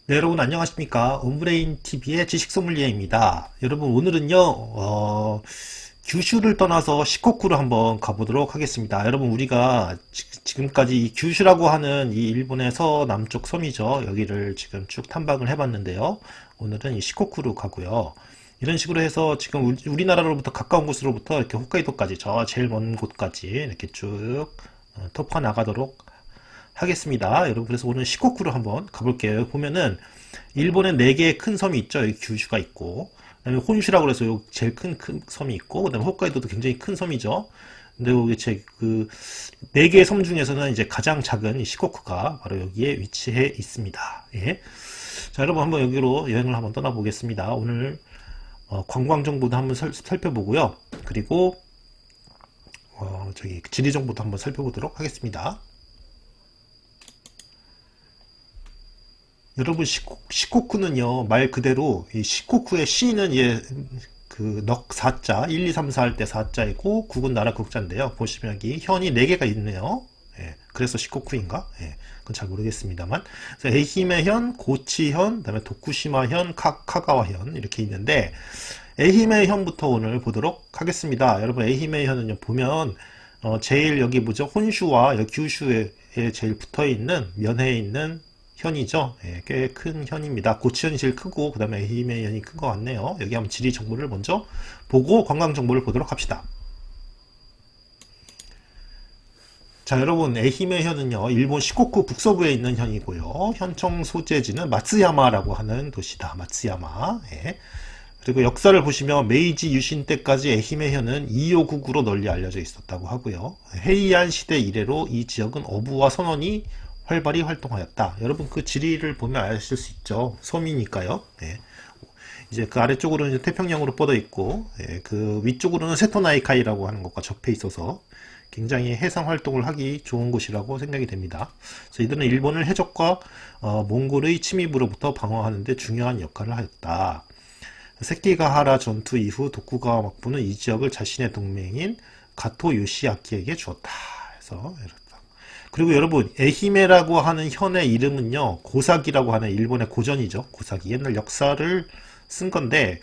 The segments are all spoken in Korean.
네, 여러분 안녕하십니까? 온브레인 TV의 지식 소믈리에입니다. 여러분 오늘은요, 규슈를 떠나서 시코쿠를 한번 가보도록 하겠습니다. 여러분 우리가 지금까지 이 규슈라고 하는 이 일본의 서남쪽 섬이죠. 여기를 지금 쭉 탐방을 해봤는데요. 오늘은 이 시코쿠로 가고요. 이런 식으로 해서 지금 우리나라로부터 가까운 곳으로부터 이렇게 홋카이도까지 저 제일 먼 곳까지 이렇게 쭉 터파 나가도록 하겠습니다. 여러분 그래서 오늘 시코쿠로 한번 가볼게요. 보면은 일본에 4개의 큰 섬이 있죠. 여기 규슈가 있고 그다음에 혼슈라고 해서 여기 제일 큰 섬이 있고 그다음에 홋카이도도 굉장히 큰 섬이죠. 근데 여기 제그 4개의 섬 중에서는 이제 가장 작은 이 시코쿠가 바로 여기에 위치해 있습니다. 예. 자, 여러분 한번 여기로 여행을 한번 떠나보겠습니다. 오늘 관광 정보도 한번 살펴보고요. 그리고 저기 지리 정보도 한번 살펴보도록 하겠습니다. 여러분 시코쿠는요 말 그대로 이 시코쿠의 시는 넉 4자 1, 2, 3, 4 할 때 4자이고 국은 나라 국자인데요. 보시면 여기 현이 4개가 있네요. 예, 그래서 시코쿠인가? 예, 그건 잘 모르겠습니다만. 그래서 에히메현, 고치현, 그다음에 도쿠시마현, 카가와현 이렇게 있는데 에히메현부터 오늘 보도록 하겠습니다. 여러분 에히메현은요 보면 제일 여기 뭐죠? 혼슈와 여기 규슈에 제일 붙어 있는 면해에 있는 현이죠. 예, 꽤 큰 현입니다. 고치현이 제일 크고 그 다음에 에히메 현이 큰 것 같네요. 여기 한번 지리 정보를 먼저 보고 관광 정보를 보도록 합시다. 자, 여러분 에히메 현은요 일본 시코쿠 북서부에 있는 현이고요. 현청 소재지는 마츠야마라고 하는 도시다. 마츠야마. 예. 그리고 역사를 보시면 메이지 유신 때까지 에히메 현은 이요국으로 널리 알려져 있었다고 하고요. 헤이안 시대 이래로 이 지역은 어부와 선원이 활발히 활동하였다. 여러분 그 지리를 보면 아실 수 있죠. 섬이니까요. 예. 이제 그 아래쪽으로는 이제 태평양으로 뻗어 있고 예. 그 위쪽으로는 세토나이카이라고 하는 것과 접해 있어서 굉장히 해상 활동을 하기 좋은 곳이라고 생각이 됩니다. 그래서 이들은 일본을 해적과 몽골의 침입으로부터 방어하는 데 중요한 역할을 하였다. 세키가하라 전투 이후 도쿠가와 막부는 이 지역을 자신의 동맹인 가토 요시아키에게 주었다. 그래서 그리고 여러분 에히메라고 하는 현의 이름은요 고사기라고 하는 일본의 고전이죠. 고사기 옛날 역사를 쓴 건데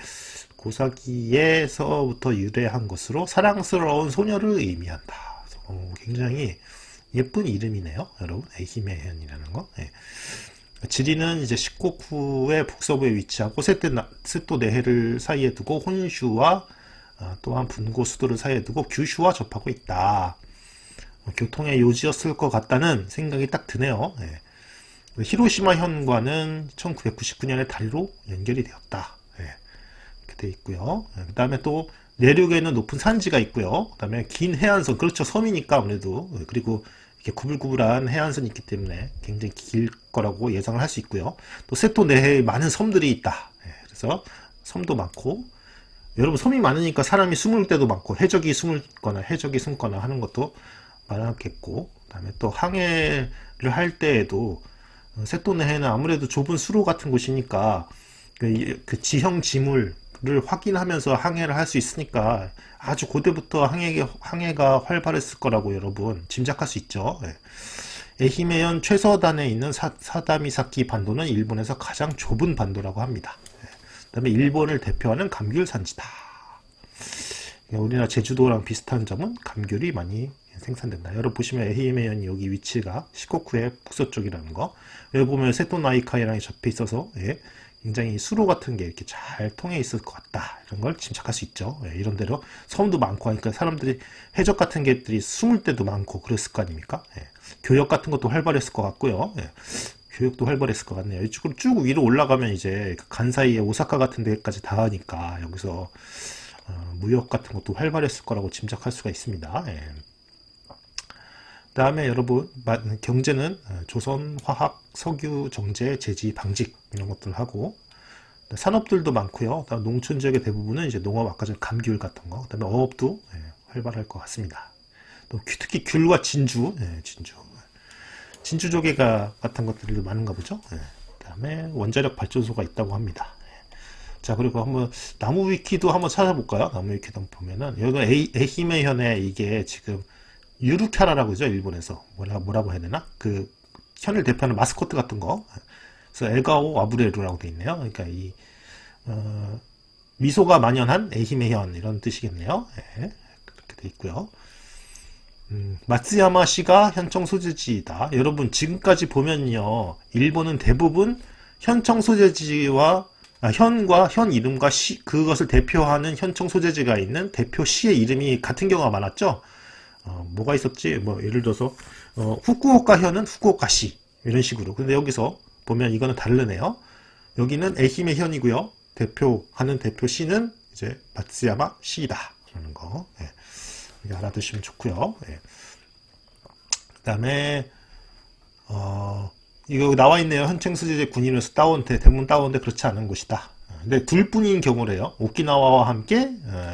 고사기에서부터 유래한 것으로 사랑스러운 소녀를 의미한다. 굉장히 예쁜 이름이네요. 여러분 에히메 현이라는 거. 예. 지리는 이제 시코쿠의 북서부에 위치하고 세토 네해를 사이에 두고 혼슈와 또한 분고 수도를 사이에 두고 규슈와 접하고 있다. 교통의 요지였을 것 같다는 생각이 딱 드네요. 예. 히로시마 현과는 1999년에 다리로 연결이 되었다. 예. 이렇게 되어 있고요. 예. 그 다음에 또 내륙에는 높은 산지가 있고요. 그 다음에 긴 해안선, 그렇죠. 섬이니까 아무래도. 예. 그리고 이렇게 구불구불한 해안선이 있기 때문에 굉장히 길 거라고 예상을 할 수 있고요. 또 세토 내해에 많은 섬들이 있다. 예. 그래서 섬도 많고 여러분 섬이 많으니까 사람이 숨을 때도 많고 해적이 숨거나 하는 것도 많았겠고 그 다음에 또 항해를 할 때에도 세토네해는 아무래도 좁은 수로 같은 곳이니까 그 지형 지물을 확인하면서 항해를 할 수 있으니까 아주 고대부터 항해가 활발했을 거라고 여러분 짐작할 수 있죠. 예. 에히메현 최서단에 있는 사다미사키 반도는 일본에서 가장 좁은 반도라고 합니다. 예. 그 다음에 일본을 대표하는 감귤 산지다. 우리나라 제주도랑 비슷한 점은 감귤이 많이 생산된다. 여러분 보시면 에히메현이 여기 위치가 시코쿠의 북서쪽이라는 거. 여기 보면 세토나이카이랑 접해 있어서 예, 굉장히 수로 같은 게 이렇게 잘 통해 있을 것 같다. 이런 걸 짐작할 수 있죠. 예, 이런 대로 섬도 많고 하니까 사람들이 해적 같은 게들이 숨을 때도 많고 그랬을 거 아닙니까? 예, 교역 같은 것도 활발했을 것 같고요. 예, 교육도 활발했을 것 같네요. 이쪽으로 쭉 위로 올라가면 이제 간사이의 오사카 같은 데까지 닿으니까 여기서 무역 같은 것도 활발했을 거라고 짐작할 수가 있습니다. 예. 다음에 여러분 경제는 조선, 화학, 석유, 정제, 제지, 방직 이런 것들 하고 산업들도 많고요. 다음 농촌 지역의 대부분은 이제 농업 아까 전 감귤 같은 거, 그다음에 어업도 활발할 것 같습니다. 또 특히 귤과 진주, 진주 조개가 같은 것들도 많은가 보죠. 그다음에 원자력 발전소가 있다고 합니다. 자, 그리고 한번 나무 위키도 한번 찾아볼까요? 나무 위키도 한번 보면은 여기 에히메 현에 이게 지금 유루캬라라고 그러죠. 일본에서 뭐라고 해야 되나? 그 현을 대표하는 마스코트 같은 거 그래서 에가오 아브레루라고 돼 있네요. 그러니까 이 미소가 만연한 에히메 현 이런 뜻이겠네요. 예, 그렇게 돼 있고요. 마츠야마시가 현청 소재지이다. 여러분 지금까지 보면요, 일본은 대부분 현청 소재지와 현과 현 이름과 시, 그것을 대표하는 현청 소재지가 있는 대표 시의 이름이 같은 경우가 많았죠. 뭐가 있었지? 뭐 예를 들어서 후쿠오카 현은 후쿠오카 시 이런 식으로. 근데 여기서 보면 이거는 다르네요. 여기는 에히메 현이고요. 대표하는 대표 시는 이제 마츠야마 시이다 라는 거. 예. 알아두시면 좋고요. 예. 그 다음에 이거 나와 있네요. 현청 소재지 군인으로서 따온데 대부분 따온데 그렇지 않은 곳이다. 근데 둘뿐인 경우래요. 오키나와와 함께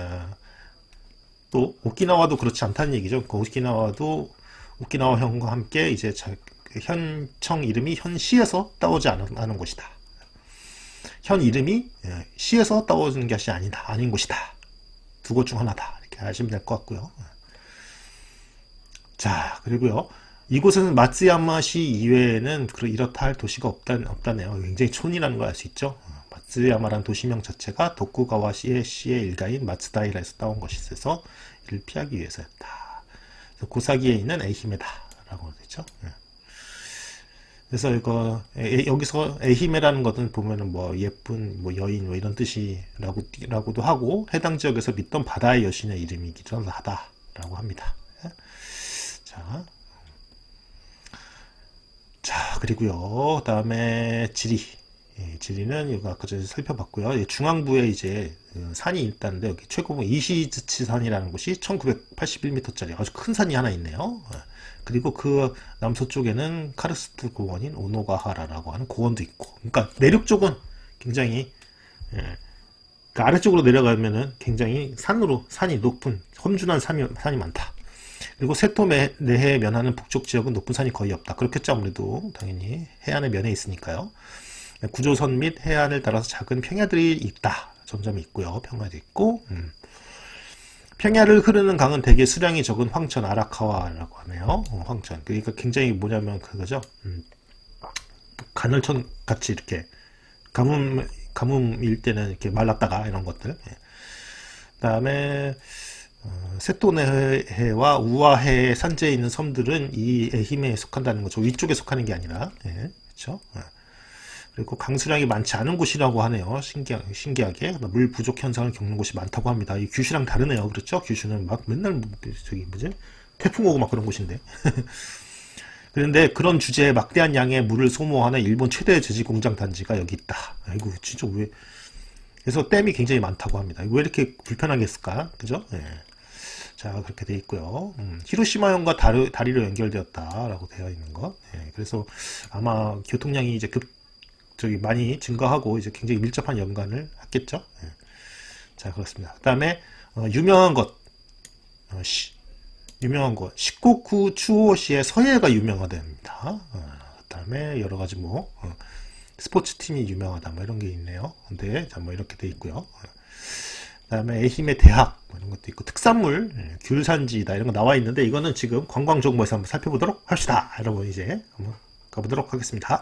또 오키나와도 그렇지 않다는 얘기죠. 그 오키나와 현과 함께 이제 현청 이름이 현시에서 따오지 않은 곳이다. 현 이름이 시에서 따오는 것이 아닌 곳이다. 두 곳 중 하나다. 이렇게 아시면 될 것 같고요. 자, 그리고요. 이곳은 마츠야마시 이외에는 이렇다 할 도시가 없다네요. 굉장히 촌이라는 걸 알 수 있죠. 마츠야마라는 도시명 자체가 도쿠가와시의 시의 일가인 마츠다이라에서 따온 것이 있어서 이를 피하기 위해서였다. 그래서 고사기에 있는 에히메다 라고 되죠. 그래서 이거 여기서 에히메라는 것은 보면은 뭐 예쁜 뭐 여인 뭐 이런 뜻이라고도 하고, 해당 지역에서 믿던 바다의 여신의 이름이기도 하다라고 합니다. 자, 그리고요. 다음에 지리. 지리는 이거 아까 전에 살펴봤고요. 중앙부에 이제 산이 있다는데, 여기 최고봉 이시즈치 산이라는 곳이 1981m짜리 아주 큰 산이 하나 있네요. 그리고 그 남서쪽에는 카르스트 고원인 오노가하라라고 하는 고원도 있고, 그러니까 내륙 쪽은 굉장히 그 아래쪽으로 내려가면은 굉장히 산이 높은 험준한 산이 많다. 그리고 세토 내해에 면하는 북쪽 지역은 높은 산이 거의 없다. 그렇겠죠. 아무래도 당연히 해안의 면에 있으니까요. 구조선 및 해안을 따라서 작은 평야들이 있다. 점점 있고요. 평야도 있고. 평야를 흐르는 강은 대개 수량이 적은 황천 아라카와라고 하네요. 황천. 그러니까 굉장히 뭐냐면 그거죠. 가늘천 같이 이렇게 가뭄일 때는 이렇게 말랐다가 이런 것들. 그다음에 세토네해와 우아해의 산지에 있는 섬들은 이 에히메에 속한다는 거죠. 위쪽에 속하는 게 아니라. 그렇죠. 그리고 강수량이 많지 않은 곳이라고 하네요. 신기하게 물 부족 현상을 겪는 곳이 많다고 합니다. 이 규슈랑 다르네요. 그렇죠? 규슈는 막 맨날 태풍 오고 막 그런 곳인데. 그런데 그런 주제에 막대한 양의 물을 소모하는 일본 최대 제지 공장 단지가 여기 있다. 아이고 진짜 왜? 그래서 댐이 굉장히 많다고 합니다. 왜 이렇게 불편하게 했을까? 그죠? 자, 그렇게 돼 있고요. 히로시마현과 다리로 연결되었다라고 되어 있는 것. 그래서 아마 교통량이 이제 많이 증가하고 이제 굉장히 밀접한 연관을 했겠죠. 자, 그렇습니다. 그 다음에 유명한 것 시코쿠 추오시의 서예가 유명하답니다. 그 다음에 여러 가지 뭐 스포츠 팀이 유명하다 뭐 이런 게 있네요. 근데 자, 뭐 이렇게 돼 있고요. 그 다음에 에히메 대학 뭐 이런 것도 있고, 특산물 귤산지다 이런 거 나와 있는데, 이거는 지금 관광정보에서 한번 살펴보도록 합시다. 여러분 이제 한번 가보도록 하겠습니다.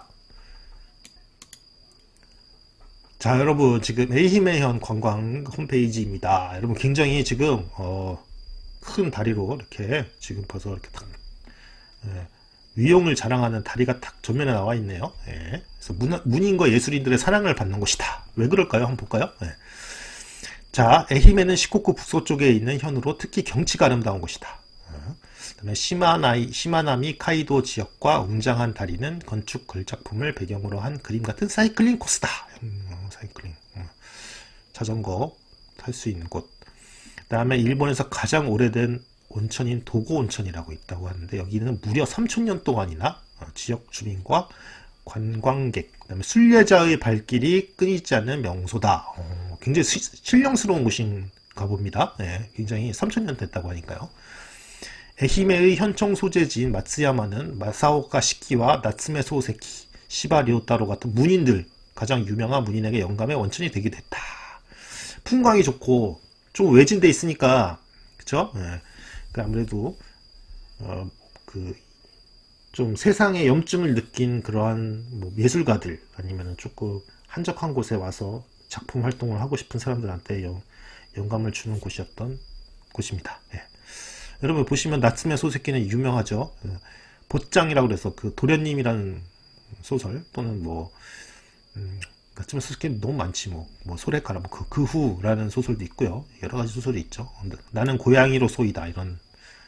자, 여러분 지금 에히메현 관광 홈페이지입니다. 여러분 굉장히 지금 큰 다리로 이렇게 지금 벌써 이렇게 딱 위용을 자랑하는 다리가 딱 전면에 나와 있네요. 그래서 문인과 예술인들의 사랑을 받는 곳이다. 왜 그럴까요? 한번 볼까요? 자, 에히메는 시코쿠 북서쪽에 있는 현으로 특히 경치가 아름다운 곳이다. 그다음에 시마나미 카이도 지역과 웅장한 다리는 건축 걸작품을 배경으로 한 그림 같은 사이클링 코스다. 사이클링, 자전거 탈 수 있는 곳. 그다음에 일본에서 가장 오래된 온천인 도고 온천이라고 있다고 하는데, 여기는 무려 3000년 동안이나 지역 주민과 관광객, 그다음에 순례자의 발길이 끊이지 않는 명소다. 굉장히 신령스러운 곳인가 봅니다. 굉장히 3000년 됐다고 하니까요. 에히메의 현청 소재지인 마츠야마는 마사오카 시키와 나츠메 소세키, 시바 료타로 같은 문인들, 가장 유명한 문인에게 영감의 원천이 되기도 했다. 풍광이 좋고 좀 외진돼 있으니까, 그쵸? 아무래도 좀 세상에 염증을 느낀 그러한 뭐 예술가들 아니면 조금 한적한 곳에 와서 작품 활동을 하고 싶은 사람들한테 영감을 주는 곳이었던 곳입니다. 예. 여러분 보시면 나츠메 소세키는 유명하죠. 보짱이라고 그래서 그 도련님이라는 소설 또는 뭐 나츠메 소세키 너무 많지 뭐 소레카라 뭐 그 후라는 소설도 있고요. 여러 가지 소설이 있죠. 나는 고양이로 소이다 이런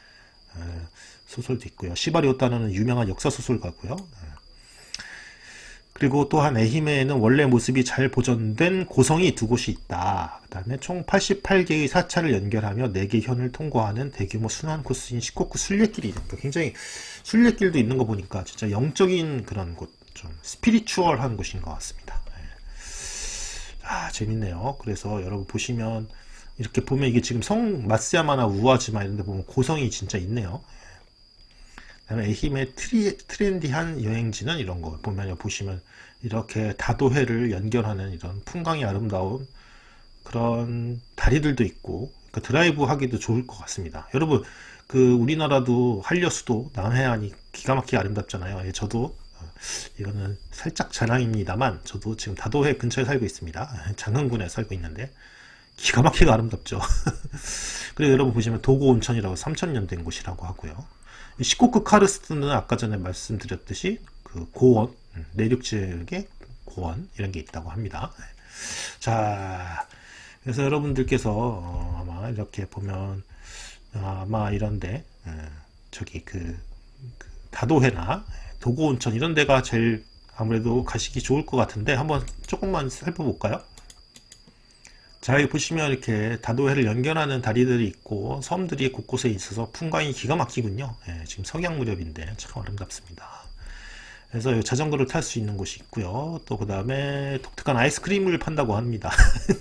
소설도 있고요. 시바리 오타노는 유명한 역사 소설가고요. 그리고 또한 에히메에는 원래 모습이 잘 보존된 고성이 두 곳이 있다. 그 다음에 총 88개의 사차를 연결하며 4개 현을 통과하는 대규모 순환 코스인 시코쿠 순례길이 있다. 굉장히 순례길도 있는 거 보니까 진짜 영적인 그런 곳, 좀 스피리추얼한 곳인 것 같습니다. 재밌네요. 그래서 여러분 보시면 이렇게 보면 이게 지금 마쓰야마나 우와지마 이런 데 보면 고성이 진짜 있네요. 그다음에 에히메 트렌디한 여행지는 이런 거 보시면 이렇게 다도해를 연결하는 이런 풍광이 아름다운 그런 다리들도 있고 그러니까 드라이브 하기도 좋을 것 같습니다. 여러분 그 우리나라도 한려수도 남해안이 기가 막히게 아름답잖아요. 예, 저도 이거는 살짝 자랑입니다만 저도 지금 다도해 근처에 살고 있습니다. 장흥군에 살고 있는데 기가 막히게 아름답죠. 그리고 여러분 보시면 도고 온천이라고 3000년 된 곳이라고 하고요. 시코쿠 카르스트는 아까 전에 말씀드렸듯이 그 고원, 내륙 지역의 고원 이런 게 있다고 합니다. 자, 그래서 여러분들께서 아마 이렇게 보면 아마 이런데 저기 그 다도해나 도고 온천 이런 데가 제일 아무래도 가시기 좋을 것 같은데 한번 조금만 살펴볼까요? 자, 여기 보시면 이렇게 다도해를 연결하는 다리들이 있고 섬들이 곳곳에 있어서 풍광이 기가 막히군요. 예, 지금 석양 무렵인데 참 아름답습니다. 그래서 여기 자전거를 탈 수 있는 곳이 있고요. 또 그 다음에 독특한 아이스크림을 판다고 합니다.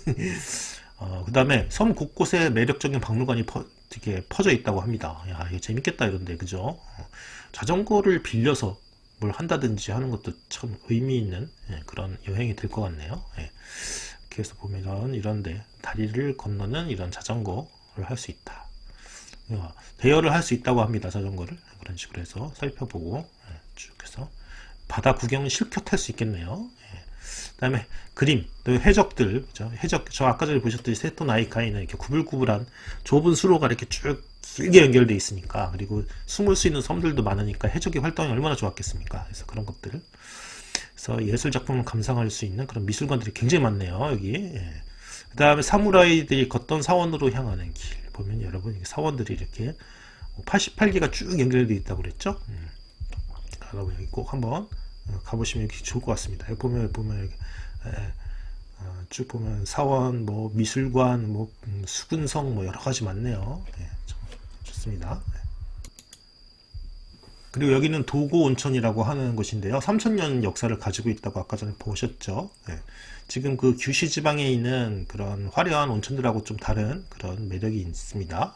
그 다음에 섬 곳곳에 매력적인 박물관이 되게 퍼져 있다고 합니다. 야, 이거 재밌겠다 이런데 그죠? 자전거를 빌려서 뭘 한다든지 하는 것도 참 의미 있는 그런 여행이 될 것 같네요. 그래서 보면 이런데 다리를 건너는 이런 자전거를 할 수 있다. 대여를 할 수 있다고 합니다. 자전거를 그런 식으로 해서 살펴보고 쭉 해서 바다 구경은 실컷 할 수 있겠네요. 그 다음에 그림, 또 해적들, 그죠? 해적, 저 아까 전에 보셨듯이 세토 나이카이는 이렇게 구불구불한 좁은 수로가 이렇게 쭉 길게 연결되어 있으니까, 그리고 숨을 수 있는 섬들도 많으니까 해적의 활동이 얼마나 좋았겠습니까? 그래서 그런 것들. 그래서 예술 작품을 감상할 수 있는 그런 미술관들이 굉장히 많네요, 여기. 그 다음에 사무라이들이 걷던 사원으로 향하는 길. 보면 여러분, 사원들이 이렇게 88개가 쭉 연결되어 있다고 그랬죠? 여러분, 여기 꼭 한번 가보시면 이렇게 좋을 것 같습니다. 여기 보면 이렇게, 쭉 보면 사원, 뭐, 미술관, 뭐, 수군성, 뭐, 여러 가지 많네요. 참 좋습니다. 그리고 여기는 도고 온천이라고 하는 곳인데요. 3000년 역사를 가지고 있다고 아까 전에 보셨죠. 지금 그 규시 지방에 있는 그런 화려한 온천들하고 좀 다른 그런 매력이 있습니다.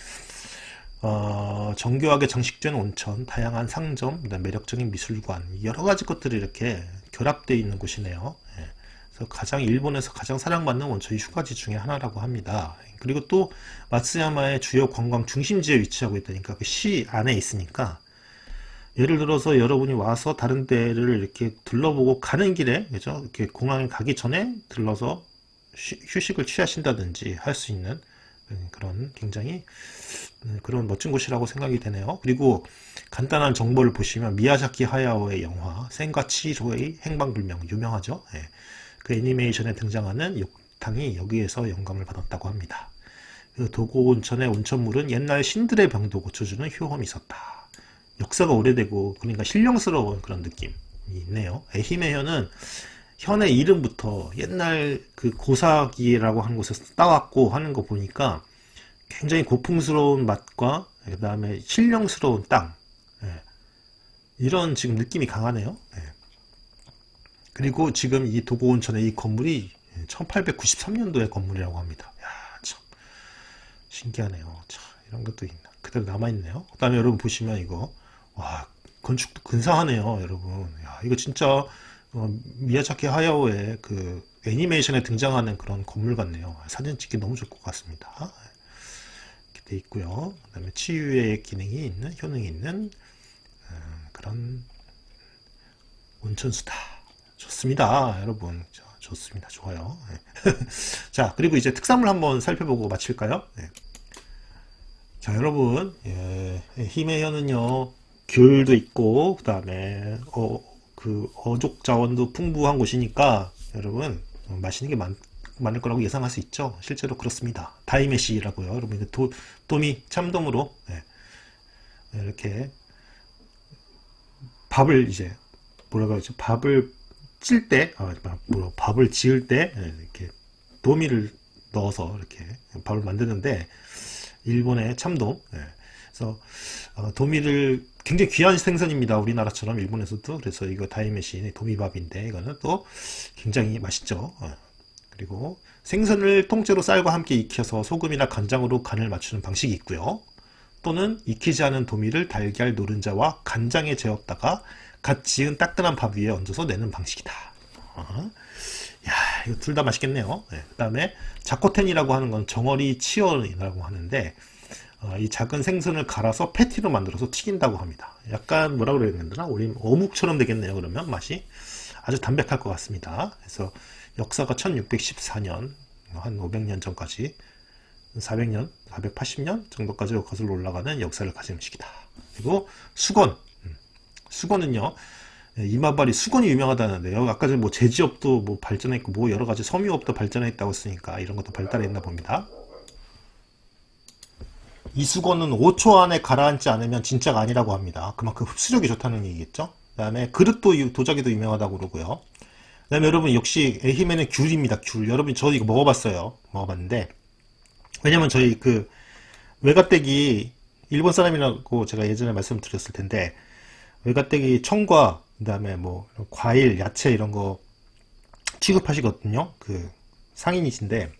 정교하게 장식된 온천, 다양한 상점, 매력적인 미술관, 여러 가지 것들이 이렇게 결합되어 있는 곳이네요. 그래서 일본에서 가장 사랑받는 온천 휴가지 중에 하나라고 합니다. 그리고 또 마츠야마의 주요 관광 중심지에 위치하고 있다니까 그 시 안에 있으니까 예를 들어서 여러분이 와서 다른 데를 이렇게 둘러보고 가는 길에, 그죠? 이렇게 공항에 가기 전에 들러서 휴식을 취하신다든지 할 수 있는 그런 굉장히 그런 멋진 곳이라고 생각이 되네요. 그리고 간단한 정보를 보시면 미야자키 하야오의 영화 생과 치히로의 행방불명 유명하죠. 그 애니메이션에 등장하는 욕탕이 여기에서 영감을 받았다고 합니다. 그 도고 온천의 온천물은 옛날 신들의 병도 고쳐주는 효험이 있었다. 역사가 오래되고 그러니까 신령스러운 그런 느낌이 있네요. 에히메현은 현의 이름부터 옛날 그 고사기라고 하는 곳에서 따왔고 하는 거 보니까 굉장히 고풍스러운 맛과 그 다음에 신령스러운 땅, 이런 지금 느낌이 강하네요. 그리고 지금 이 도고온천의 이 건물이 1893년도의 건물이라고 합니다. 야, 참 신기하네요. 참 이런 것도 그대로 남아있네요. 그 다음에 여러분 보시면 이거 와, 건축도 근사하네요, 여러분. 야, 이거 진짜 미야자키 하야오의 그 애니메이션에 등장하는 그런 건물 같네요. 사진 찍기 너무 좋을 것 같습니다. 이렇게 돼 있고요. 그 다음에 치유의 기능이 있는, 효능이 있는 그런 온천수다. 좋습니다, 여러분. 좋습니다. 좋아요. 네. 자, 그리고 이제 특산물 한번 살펴보고 마칠까요? 네. 자, 여러분, 힘의 현은요, 귤도 있고, 그 다음에, 어족 자원도 풍부한 곳이니까, 여러분, 맛있는 게 많을 거라고 예상할 수 있죠. 실제로 그렇습니다. 다이메시라고요. 여러분, 도미, 참돔으로, 네. 이렇게, 밥을 이제, 뭐라고 하죠? 밥을 찔 때, 밥을 지을 때, 이렇게, 도미를 넣어서 이렇게 밥을 만드는데, 일본의 참돔. 그래서 도미를 굉장히 귀한 생선입니다. 우리나라처럼 일본에서도. 그래서 이거 다이메시 도미밥인데 이거는 또 굉장히 맛있죠. 그리고 생선을 통째로 쌀과 함께 익혀서 소금이나 간장으로 간을 맞추는 방식이 있고요. 또는 익히지 않은 도미를 달걀 노른자와 간장에 재웠다가 갓 지은 따끈한 밥 위에 얹어서 내는 방식이다. 야, 이거 둘 다 맛있겠네요. 그 다음에 자코텐이라고 하는 건 정어리 치어리라고 하는데, 이 작은 생선을 갈아서 패티로 만들어서 튀긴다고 합니다. 약간 뭐라 그래야 되나? 어묵처럼 되겠네요. 그러면 맛이 아주 담백할 것 같습니다. 그래서 역사가 1614년, 한 500년 전까지 400년, 480년 정도까지 거슬러 올라가는 역사를 가진 음식이다. 그리고 수건. 수건은요, 이마발이 수건이 유명하다는데요. 아까 전에 뭐 제지업도 뭐 발전했고, 뭐 여러 가지 섬유업도 발전했다고 했으니까 이런 것도 발달했나 봅니다. 이 수건은 5초 안에 가라앉지 않으면 진짜가 아니라고 합니다. 그만큼 흡수력이 좋다는 얘기겠죠. 그 다음에 그릇도 도자기도 유명하다고 그러고요. 그 다음에 여러분 역시 에히메는 귤입니다. 귤. 여러분 저 이거 먹어봤어요. 먹어봤는데 왜냐면 저희 그 외가댁이 일본 사람이라고 제가 예전에 말씀드렸을 텐데 외가댁이 청과 그 다음에 뭐 과일, 야채 이런 거 취급하시거든요. 그 상인이신데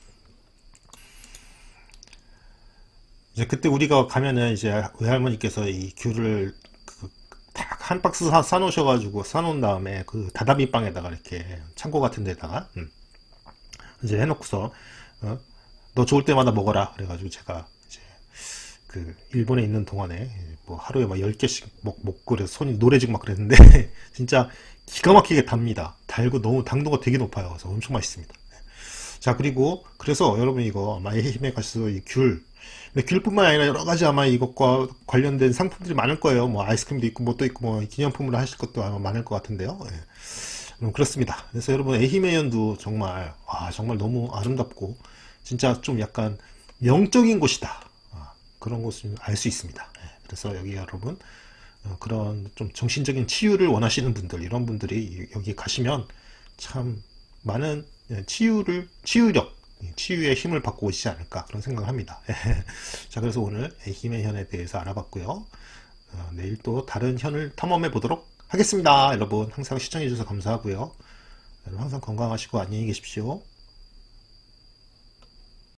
이제 그때 우리가 가면은 이제 외할머니께서 이 귤을 딱 한 박스 사놓으셔가지고 사놓은 다음에 그 다다미 빵에다가 이렇게 창고 같은 데다가 이제 해놓고서 너 좋을 때마다 먹어라 그래가지고 제가 이제 그 일본에 있는 동안에 뭐 하루에 막 10개씩 먹고 그래서 손이 노래지고 막 그랬는데 진짜 기가 막히게 답니다. 달고 너무 당도가 되게 높아요. 그래서 엄청 맛있습니다. 자, 그리고 그래서 여러분 이거 아마 에히메 가셔서 이 귤뿐만 아니라 여러 가지 아마 이것과 관련된 상품들이 많을 거예요. 뭐 아이스크림도 있고 뭐 또 있고 뭐 기념품으로 하실 것도 아마 많을 것 같은데요. 그렇습니다. 그래서 여러분 에히메현도 정말 정말 너무 아름답고 진짜 좀 약간 영적인 곳이다. 그런 것을 알 수 있습니다. 그래서 여기 여러분 그런 좀 정신적인 치유를 원하시는 분들 이런 분들이 여기 가시면 참 많은 치유력 치유의 힘을 받고 오시지 않을까 그런 생각을 합니다. 자, 그래서 오늘 에히메 현에 대해서 알아봤고요. 내일 또 다른 현을 탐험해 보도록 하겠습니다. 여러분 항상 시청해 주셔서 감사하고요. 여러분 항상 건강하시고 안녕히 계십시오.